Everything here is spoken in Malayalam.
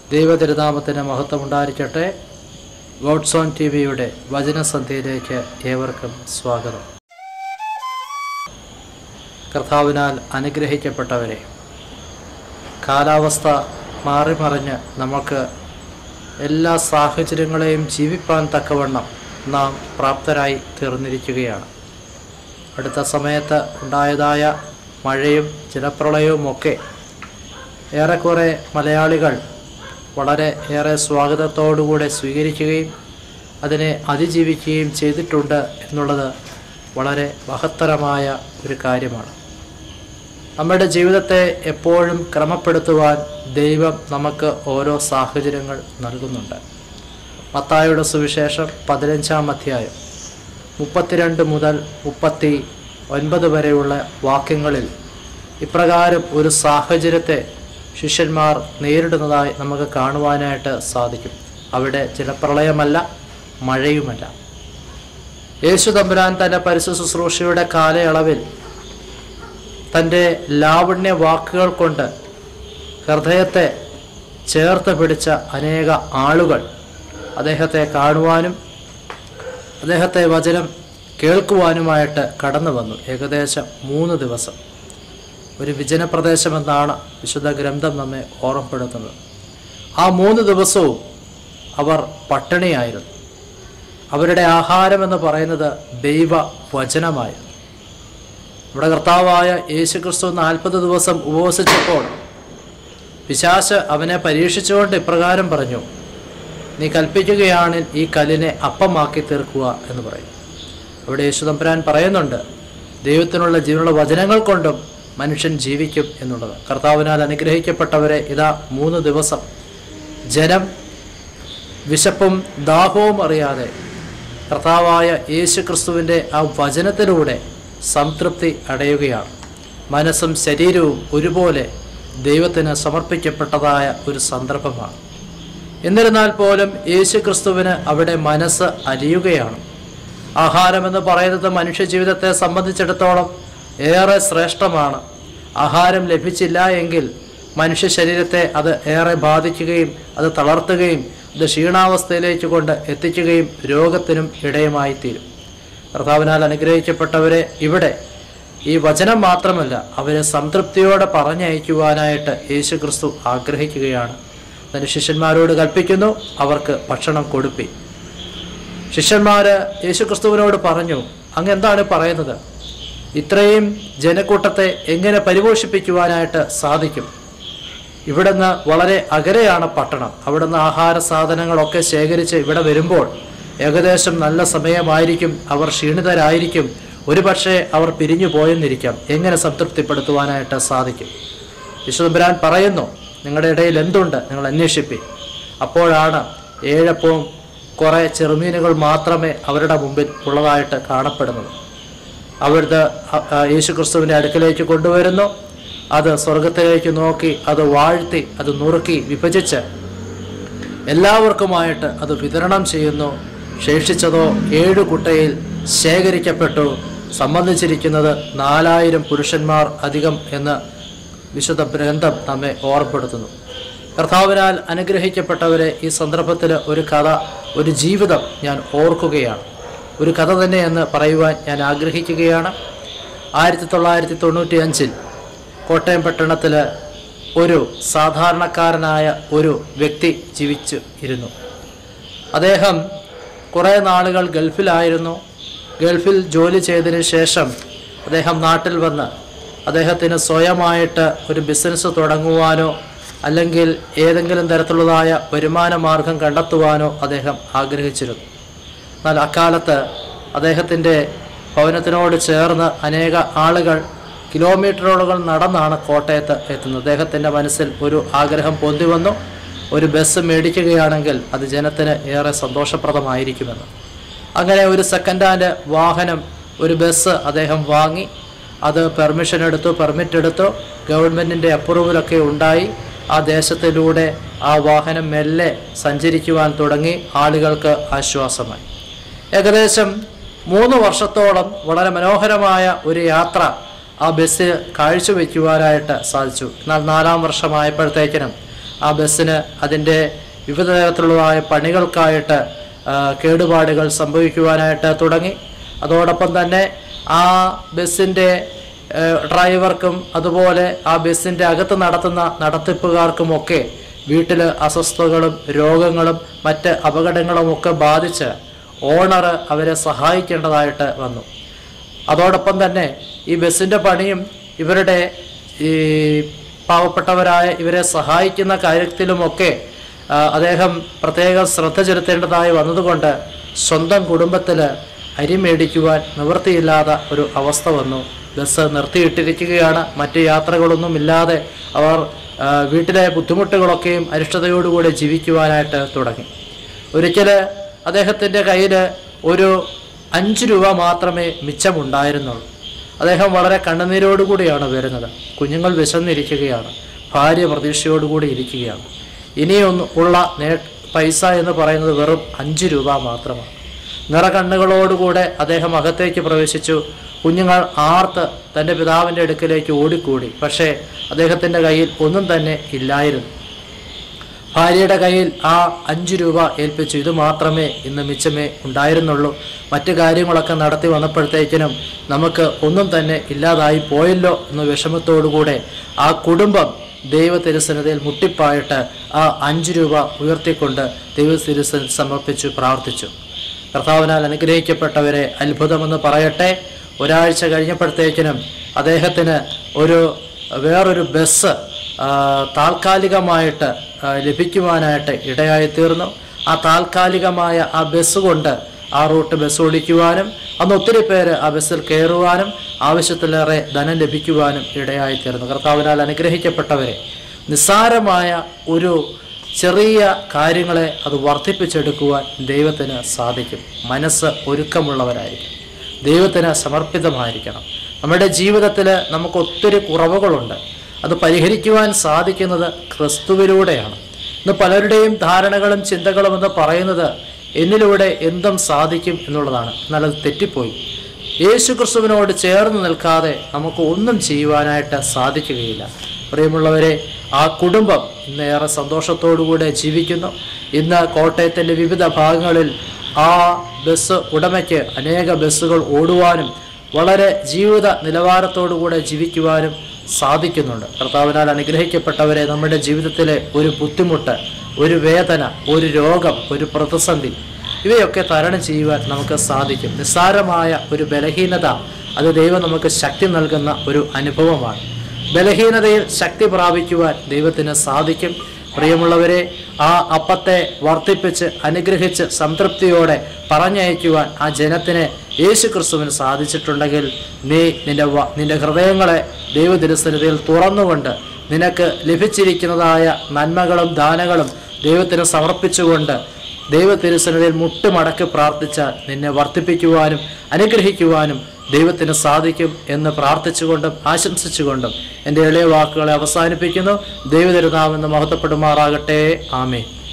ദൈവതിരുനാമത്തിന് മഹത്വമുണ്ടായിരിക്കട്ടെ. ഗോഡ്സ് ഓൺ ടിവിയുടെ വചനസന്ധ്യയിലേക്ക് ഏവർക്കും സ്വാഗതം. കർത്താവിനാൽ അനുഗ്രഹിക്കപ്പെട്ടവരെ, കാലാവസ്ഥ മാറിമറിഞ്ഞ് നമുക്ക് എല്ലാ സാഹചര്യങ്ങളെയും ജീവിപ്പാൻ തക്കവണ്ണം നാം പ്രാപ്തരായി തീർന്നിരിക്കുകയാണ്. അടുത്ത സമയത്ത് ഉണ്ടായതായ മഴയും ജലപ്രളയവുമൊക്കെ ഏറെക്കുറെ മലയാളികൾ വളരെ ഏറെ സ്വാഗതത്തോടുകൂടെ സ്വീകരിക്കുകയും അതിനെ അതിജീവിക്കുകയും ചെയ്തിട്ടുണ്ട് എന്നുള്ളത് വളരെ മഹത്തരമായ ഒരു കാര്യമാണ്. നമ്മുടെ ജീവിതത്തെ എപ്പോഴും ക്രമപ്പെടുത്തുവാൻ ദൈവം നമുക്ക് ഓരോ സാഹചര്യങ്ങൾ നൽകുന്നുണ്ട്. മത്തായിയുടെ സുവിശേഷം 15-ാം അധ്യായം 32 മുതൽ 39 വരെയുള്ള വാക്യങ്ങളിൽ ഇപ്രകാരം ഒരു സാഹചര്യത്തെ ശിഷ്യന്മാർ നേരിടുന്നതായി നമുക്ക് കാണുവാനായിട്ട് സാധിക്കും. അവിടെ ജലപ്രളയമല്ല, മഴയുമല്ല. യേശു തമ്പുരാൻ തൻ്റെ പരിശുദ്ധ ശുശ്രൂഷയുടെ കാലയളവിൽ തൻ്റെ ലാവണ്യ വാക്കുകൾ കൊണ്ട് ഹൃദയത്തെ ചേർത്ത് പിടിച്ച അനേക ആളുകൾ അദ്ദേഹത്തെ കാണുവാനും അദ്ദേഹത്തെ വചനം കേൾക്കുവാനുമായിട്ട് കടന്നു വന്നു. ഏകദേശം 3 ദിവസം. ഒരു വിജനപ്രദേശമെന്നാണ് വിശുദ്ധ ഗ്രന്ഥം നമ്മെ ഓർമ്മപ്പെടുത്തുന്നത്. ആ 3 ദിവസവും അവർ പട്ടിണിയായിരുന്നു. അവരുടെ ആഹാരമെന്ന് പറയുന്നത് ദൈവവചനമായിരുന്നു. നമ്മുടെ കർത്താവായ യേശുക്രിസ്തു 40 ദിവസം ഉപവസിച്ചപ്പോൾ പിശാച് അവനെ പരീക്ഷിച്ചുകൊണ്ട് ഇപ്രകാരം പറഞ്ഞു, നീ കൽപ്പിക്കുകയാണെങ്കിൽ ഈ കല്ലിനെ അപ്പമാക്കി തീർക്കുക എന്ന് പറയും. അവിടെ യേശു തമ്പുരാൻ പറയുന്നുണ്ട്, ദൈവത്തിനുള്ള ജീവനുള്ള വചനങ്ങൾ കൊണ്ടും മനുഷ്യൻ ജീവിക്കും എന്നുള്ളത്. കർത്താവിനാൽ അനുഗ്രഹിക്കപ്പെട്ടവരെ, ഇതാ 3 ദിവസം ജനം വിശപ്പും ദാഹവും അറിയാതെ കർത്താവായ യേശു ക്രിസ്തുവിൻ്റെ ആ വചനത്തിലൂടെ സംതൃപ്തി അടയുകയാണ്. മനസ്സും ശരീരവും ഒരുപോലെ ദൈവത്തിന് സമർപ്പിക്കപ്പെട്ടതായ ഒരു സന്ദർഭമാണ്. എന്നിരുന്നാൽ പോലും യേശു ക്രിസ്തുവിന് അവിടെ മനസ്സ് അലിയുകയാണ്. ആഹാരമെന്ന് പറയുന്നത് മനുഷ്യ ജീവിതത്തെ സംബന്ധിച്ചിടത്തോളം ഏറെ ശ്രേഷ്ഠമാണ്. ആഹാരം ലഭിച്ചില്ല എങ്കിൽ മനുഷ്യ ശരീരത്തെ അത് ഏറെ ബാധിക്കുകയും അത് തളർത്തുകയും അത് ക്ഷീണാവസ്ഥയിലേക്ക് കൊണ്ട് എത്തിക്കുകയും രോഗത്തിനും ഇടയുമായിത്തീരും. കർത്താവിനാൽ അനുഗ്രഹിക്കപ്പെട്ടവരെ, ഇവിടെ ഈ വചനം മാത്രമല്ല, അവരെ സംതൃപ്തിയോടെ പറഞ്ഞയക്കുവാനായിട്ട് യേശു ക്രിസ്തു ആഗ്രഹിക്കുകയാണ്. തൻ്റെ ശിഷ്യന്മാരോട് കൽപ്പിക്കുന്നു, അവർക്ക് ഭക്ഷണം കൊടുപ്പി. ശിഷ്യന്മാർ യേശു ക്രിസ്തുവിനോട് പറഞ്ഞു, അങ്ങ് എന്താണ് പറയുന്നത്? ഇത്രയും ജനക്കൂട്ടത്തെ എങ്ങനെ പരിപോഷിപ്പിക്കുവാനായിട്ട് സാധിക്കും? ഇവിടുന്ന് വളരെ അകലെയാണ് പട്ടണം. അവിടുന്ന് ആഹാര സാധനങ്ങളൊക്കെ ശേഖരിച്ച് ഇവിടെ വരുമ്പോൾ ഏകദേശം നല്ല സമയമായിരിക്കും. അവർ ക്ഷീണിതരായിരിക്കും. ഒരുപക്ഷെ അവർ പിരിഞ്ഞു പോയെന്നിരിക്കാം. എങ്ങനെ സംതൃപ്തിപ്പെടുത്തുവാനായിട്ട് സാധിക്കും? യേശുതമ്പുരാൻ പറയുന്നു, നിങ്ങളുടെ ഇടയിൽ എന്തുണ്ട്? നിങ്ങൾ അന്വേഷിപ്പി. അപ്പോഴാണ് 7 അപ്പവും കുറേ ചെറുമീനുകൾ മാത്രമേ അവരുടെ മുമ്പിൽ ഉള്ളതായിട്ട് കാണപ്പെടുന്നത്. അവിടുത്തെ യേശു ക്രിസ്തുവിൻ്റെ അടുക്കലേക്ക് കൊണ്ടുവരുന്നു. അത് സ്വർഗത്തിലേക്ക് നോക്കി അത് വാഴ്ത്തി അത് നുറുക്കി വിഭജിച്ച് എല്ലാവർക്കുമായിട്ട് അത് വിതരണം ചെയ്യുന്നു. ശേഷിച്ചതോ 7 കുട്ടയിൽ ശേഖരിക്കപ്പെട്ടു. സംബന്ധിച്ചിരിക്കുന്നത് 4000 പുരുഷന്മാർ അധികം എന്ന് വിശുദ്ധ ഗ്രന്ഥം നമ്മെ ഓർമ്മപ്പെടുത്തുന്നു. കർത്താവിനാൽ അനുഗ്രഹിക്കപ്പെട്ടവരെ, ഈ സന്ദർഭത്തിൽ ഒരു കഥ, ഒരു ജീവിതം ഞാൻ ഓർക്കുകയാണ്. ഒരു കഥ തന്നെ എന്ന് പറയുവാൻ ഞാൻ ആഗ്രഹിക്കുകയാണ്. 1995 കോട്ടയം പട്ടണത്തിൽ ഒരു സാധാരണക്കാരനായ ഒരു വ്യക്തി ജീവിച്ചു ഇരുന്നു. അദ്ദേഹം കുറേ നാളുകൾ ഗൾഫിലായിരുന്നു. ഗൾഫിൽ ജോലി ചെയ്തതിന് ശേഷം അദ്ദേഹം നാട്ടിൽ വന്ന് അദ്ദേഹത്തിന് സ്വയമായിട്ട് ഒരു ബിസിനസ് തുടങ്ങുവാനോ അല്ലെങ്കിൽ ഏതെങ്കിലും തരത്തിലുള്ളതായ വരുമാന മാർഗം കണ്ടെത്തുവാനോ അദ്ദേഹം ആഗ്രഹിച്ചിരുന്നു. എന്നാൽ അക്കാലത്ത് അദ്ദേഹത്തിൻ്റെ ഭവനത്തിനോട് ചേർന്ന് അനേക ആളുകൾ കിലോമീറ്ററുകൾ നടന്നാണ് കോട്ടയത്ത് എത്തുന്നത്. അദ്ദേഹത്തിൻ്റെ മനസ്സിൽ ഒരു ആഗ്രഹം പൊന്തി വന്നു, ഒരു ബസ് മേടിക്കുകയാണെങ്കിൽ അത് ജനത്തിന് ഏറെ സന്തോഷപ്രദമായിരിക്കുമെന്ന്. അങ്ങനെ ഒരു സെക്കൻഡ് ഹാൻഡ് വാഹനം, ഒരു ബസ് അദ്ദേഹം വാങ്ങി. അത് പെർമിറ്റ് എടുത്തു. ഗവൺമെൻറ്റിൻ്റെ അപ്രൂവലൊക്കെ ഉണ്ടായി. ആ ദേശത്തിലൂടെ ആ വാഹനം മെല്ലെ സഞ്ചരിക്കുവാൻ തുടങ്ങി. ആളുകൾക്ക് ആശ്വാസമായി. ഏകദേശം 3 വർഷത്തോളം വളരെ മനോഹരമായ ഒരു യാത്ര ആ ബസ് കാഴ്ചവെക്കുവാനായിട്ട് സാധിച്ചു. എന്നാൽ 4-ാം വർഷമായപ്പോഴത്തേക്കിനും ആ ബസ്സിന് അതിൻ്റെ വിവിധ തരത്തിലുള്ളതായ പണികൾക്കായിട്ട് കേടുപാടുകൾ സംഭവിക്കുവാനായിട്ട് തുടങ്ങി. അതോടൊപ്പം തന്നെ ആ ബസ്സിൻ്റെ ഡ്രൈവർക്കും അതുപോലെ ആ ബസ്സിൻ്റെ അകത്ത് നടത്തുന്ന നടത്തിപ്പുകാർക്കുമൊക്കെ വീട്ടിൽ അസ്വസ്ഥതകളും രോഗങ്ങളും മറ്റ് അപകടങ്ങളുമൊക്കെ ബാധിച്ച് ഓണർ അവരെ സഹായിക്കേണ്ടതായിട്ട് വന്നു. അതോടൊപ്പം തന്നെ ഈ ബസ്സിൻ്റെ പണിയും ഇവരുടെ ഈ പാവപ്പെട്ടവരായ ഇവരെ സഹായിക്കുന്ന കാര്യത്തിലുമൊക്കെ അദ്ദേഹം പ്രത്യേകം ശ്രദ്ധ ചെലുത്തേണ്ടതായി വന്നതുകൊണ്ട് സ്വന്തം കുടുംബത്തിൽ അരി മേടിക്കുവാൻ നിവൃത്തിയില്ലാത്ത ഒരു അവസ്ഥ വന്നു. ബസ് നിർത്തിയിട്ടിരിക്കുകയാണ്. മറ്റ് യാത്രകളൊന്നുമില്ലാതെ അവർ വീട്ടിലെ ബുദ്ധിമുട്ടുകളൊക്കെയും അരിഷ്ടതയോടുകൂടി ജീവിക്കുവാനായിട്ട് തുടങ്ങി. ഒരിക്കൽ അദ്ദേഹത്തിൻ്റെ കയ്യിൽ ഒരു 5 രൂപ മാത്രമേ മിച്ചമുണ്ടായിരുന്നുള്ളൂ. അദ്ദേഹം വളരെ കണ്ണുനീരോടുകൂടിയാണ് വരുന്നത്. കുഞ്ഞുങ്ങൾ വിശന്നിരിക്കുകയാണ്, ഭാര്യ പ്രതീക്ഷയോടുകൂടി ഇരിക്കുകയാണ്. ഇനിയൊന്നുള്ള പൈസ എന്ന് പറയുന്നത് വെറും 5 രൂപ മാത്രമാണ്. നിറകണ്ണുകളോടുകൂടെ അദ്ദേഹം അകത്തേക്ക് പ്രവേശിച്ചു. കുഞ്ഞുങ്ങൾ ആർത്ത് തൻ്റെ പിതാവിൻ്റെ അടുക്കലേക്ക് ഓടിക്കൂടി. പക്ഷേ അദ്ദേഹത്തിൻ്റെ കയ്യിൽ ഒന്നും തന്നെ ഇല്ലായിരുന്നു. ഭാര്യയുടെ കയ്യിൽ ആ 5 രൂപ ഏൽപ്പിച്ചു. ഇത് മാത്രമേ ഇന്ന് മിച്ചമേ ഉണ്ടായിരുന്നുള്ളൂ. മറ്റു കാര്യങ്ങളൊക്കെ നടത്തി വന്നപ്പോഴത്തേക്കിനും നമുക്ക് ഒന്നും തന്നെ ഇല്ലാതായി പോയല്ലോ എന്ന വിഷമത്തോടുകൂടെ ആ കുടുംബം ദൈവ തിരുസന്നിധിയിൽ മുട്ടിപ്പായിട്ട് ആ 5 രൂപ ഉയർത്തിക്കൊണ്ട് ദൈവ തിരുസന്നിധിയിൽ സമർപ്പിച്ചു പ്രാർത്ഥിച്ചു. കർത്താവിനാൽ അനുഗ്രഹിക്കപ്പെട്ടവരെ, അത്ഭുതമെന്ന് പറയട്ടെ, ഒരാഴ്ച കഴിഞ്ഞപ്പോഴത്തേക്കിനും അദ്ദേഹത്തിന് വേറൊരു ബസ് താൽക്കാലികമായിട്ട് ലഭിക്കുവാനായിട്ട് ഇടയായി തീർന്നു. ആ താൽക്കാലികമായ ആ ബസ് കൊണ്ട് ആ റൂട്ട് ബസ് ഓടിക്കുവാനും അന്ന് ഒത്തിരി പേര് ആ ബസ്സിൽ കയറുവാനും ആവശ്യത്തിലേറെ ധനം ലഭിക്കുവാനും ഇടയായി തീർന്നു. കർത്താവിനാൽ അനുഗ്രഹിക്കപ്പെട്ടവരെ, നിസ്സാരമായ ഒരു ചെറിയ കാര്യങ്ങളെ അത് വർദ്ധിപ്പിച്ചെടുക്കുവാൻ ദൈവത്തിന് സാധിക്കും. മനസ്സ് ഒരുക്കമുള്ളവരായിരിക്കും, ദൈവത്തിന് സമർപ്പിതമായിരിക്കണം. നമ്മുടെ ജീവിതത്തിൽ നമുക്ക് ഒത്തിരി കുറവുകളുണ്ട്. അത് പരിഹരിക്കുവാൻ സാധിക്കുന്നത് ക്രിസ്തുവിലൂടെയാണ്. ഇന്ന് പലരുടെയും ധാരണകളും ചിന്തകളും എന്ന് പറയുന്നത് എന്നിലൂടെ എന്തും സാധിക്കും എന്നുള്ളതാണ്. എന്നാൽ അത് തെറ്റിപ്പോയി. യേശു ക്രിസ്തുവിനോട് ചേർന്ന് നിൽക്കാതെ നമുക്ക് ഒന്നും ചെയ്യുവാനായിട്ട് സാധിക്കുകയില്ല. പ്രിയമുള്ളവരെ, ആ കുടുംബം ഇന്ന് ഏറെ സന്തോഷത്തോടുകൂടെ ജീവിക്കുന്നു. ഇന്ന് കോട്ടയത്തിൻ്റെ വിവിധ ഭാഗങ്ങളിൽ ആ ബസ് ഉടമയ്ക്ക് അനേക ബസ്സുകൾ ഓടുവാനും വളരെ ജീവിത നിലവാരത്തോടുകൂടെ ജീവിക്കുവാനും സാധിക്കുന്നുണ്ട്. കർത്താവിനാൽ അനുഗ്രഹിക്കപ്പെട്ടവരെ, നമ്മുടെ ജീവിതത്തിലെ ഒരു ബുദ്ധിമുട്ട്, ഒരു വേദന, ഒരു രോഗം, ഒരു പ്രതിസന്ധി, ഇവയൊക്കെ തരണം ചെയ്യുവാൻ നമുക്ക് സാധിക്കും. നിസ്സാരമായ ഒരു ബലഹീനത, അത് ദൈവം നമുക്ക് ശക്തി നൽകുന്ന ഒരു അനുഭവമാണ്. ബലഹീനതയിൽ ശക്തി പ്രാപിക്കുവാൻ ദൈവത്തിന് സാധിക്കും. പ്രിയമുള്ളവരെ, ആ അപ്പത്തെ വർദ്ധിപ്പിച്ച് അനുഗ്രഹിച്ച് സംതൃപ്തിയോടെ പറഞ്ഞയക്കുവാൻ ആ ജനത്തിന് യേശു ക്രിസ്തുവിന് സാധിച്ചിട്ടുണ്ടെങ്കിൽ, നീ നിന്റെ ഹൃദയങ്ങളെ ദൈവ തിരുസന്നിധിയിൽ തുറന്നുകൊണ്ട് നിനക്ക് ലഭിച്ചിരിക്കുന്നതായ നന്മകളും ദാനങ്ങളും ദൈവത്തിന് സമർപ്പിച്ചുകൊണ്ട് ദൈവ തിരുസന്നിധിയിൽ മുട്ടുമടക്കി പ്രാർത്ഥിച്ചാൽ നിന്നെ വർദ്ധിപ്പിക്കുവാനും അനുഗ്രഹിക്കുവാനും ദൈവത്തിന് സാധിക്കും എന്ന് പ്രാർത്ഥിച്ചുകൊണ്ടും ആശംസിച്ചുകൊണ്ടും എൻ്റെ എളിയ വാക്കുകളെ അവസാനിപ്പിക്കുന്നു. ദൈവ തിരുനാമം എന്ന് മഹത്വപ്പെടുമാറാകട്ടെ. ആമേൻ.